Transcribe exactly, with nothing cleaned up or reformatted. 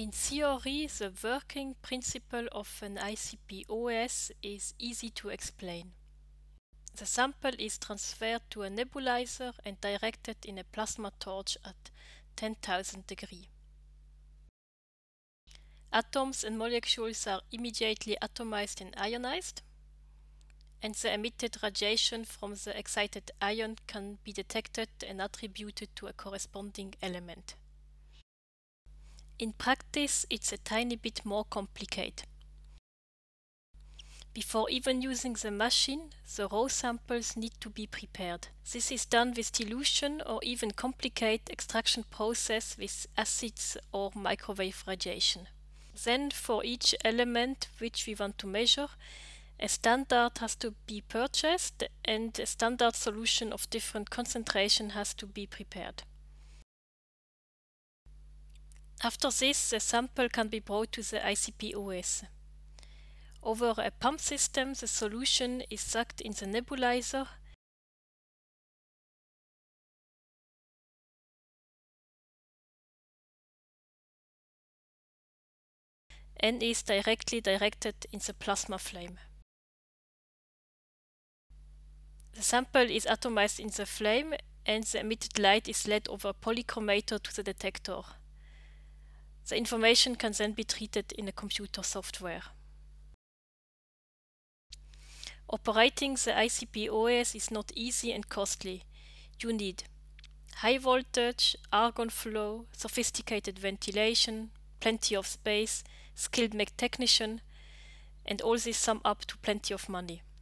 In theory, the working principle of an I C P O E S is easy to explain. The sample is transferred to a nebulizer and directed in a plasma torch at ten thousand degrees. Atoms and molecules are immediately atomized and ionized, and the emitted radiation from the excited ion can be detected and attributed to a corresponding element. In practice, it's a tiny bit more complicated. Before even using the machine, the raw samples need to be prepared. This is done with dilution or even complicated extraction process with acids or microwave radiation. Then, for each element which we want to measure, a standard has to be purchased and a standard solution of different concentration has to be prepared. After this, the sample can be brought to the I C P O E S. Over a pump system, the solution is sucked in the nebulizer and is directly directed in the plasma flame. The sample is atomized in the flame and the emitted light is led over a polychromator to the detector. The information can then be treated in a computer software. Operating the I C P O E S is not easy and costly. You need high voltage, argon flow, sophisticated ventilation, plenty of space, skilled mech technician, and all this sum up to plenty of money.